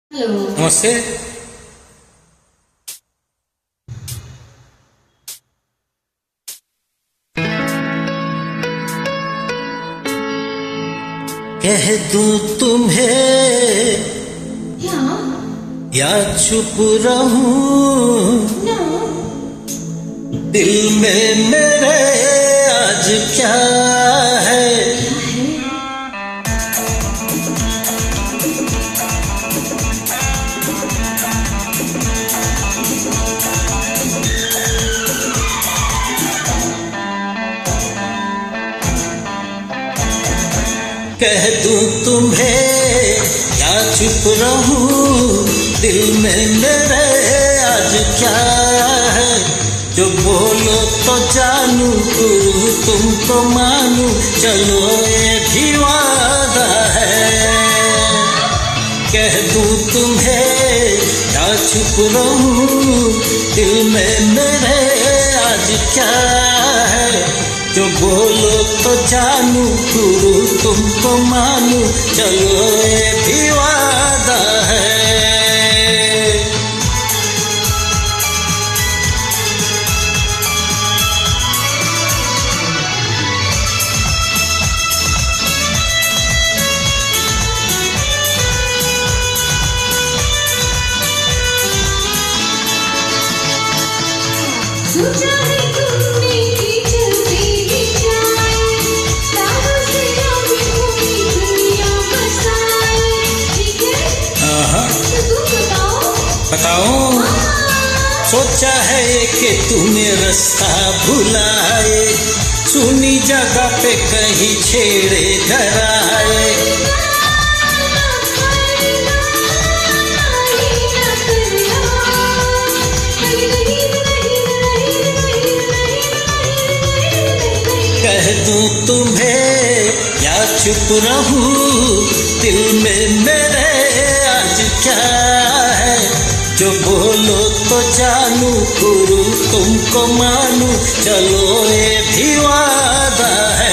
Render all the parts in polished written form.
Hello. नमस्ते। कह दूं तुम्हें क्या? या चुप रहूं? No. दिल में मेरे आज क्या है? कह दूं तुम्हें या चुप रहूं? दिल में मेरे आज क्या है? जो बोलो तो जानू, तुमको मानू, चलो ये भी वादा है। कह दूं तुम्हें या चुप रहूं? दिल में मेरे आज क्या है? जो बोलो तो जानू, तुमको मानू, चलो ये भी वादा है। सोचा है तुमने कि चलते ही जाए, तारों से आगे पूरी दुनिया बसाए, ठीक है? तो तुम बताओ। सोचा है कि तुम्हें रास्ता भुलाए, सुनी जगह पे कहीं छेड़े घर आए। कह दूं तुम्हें या चुप रहूं? दिल में मेरे आज क्या है? जो बोलो तो जानू, तुमको मानू, चलो ये भी वादा है।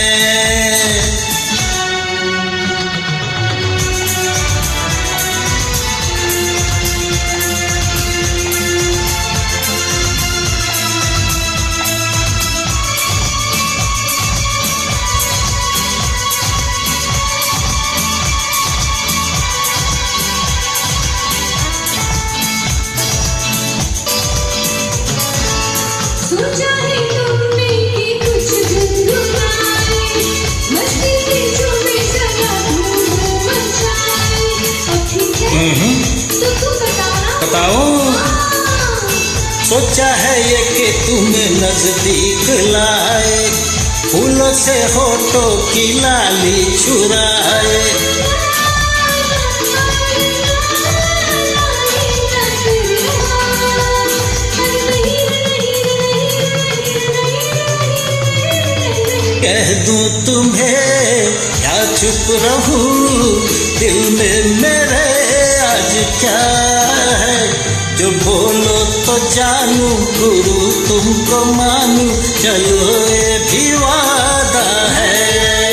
सोचा है तुमने कि कुछ गुनगुनाए, मस्ती की झूमे सदा धूम मचाए, अब ठीक है? तो तुम बताओ। सोचा है ये कि तुम्हें नजदीक लाए, फूलों से होठों की लाली चुराए। कह दूं तुम्हें या चुप रहूं? दिल में मेरे आज क्या है? जो बोलो तो जानू, तुमको मानू, चलो ये भी वादा है।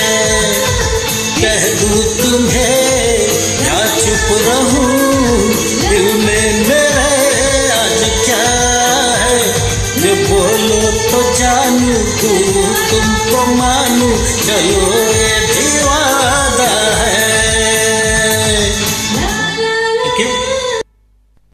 कह दूं तुम्हें या चुप रहूं? दिल में मेरे आज क्या है? जो बोलो तो जानू, तुमको मानू, चलो ये भी वादा है। ला ला ला। क्यों?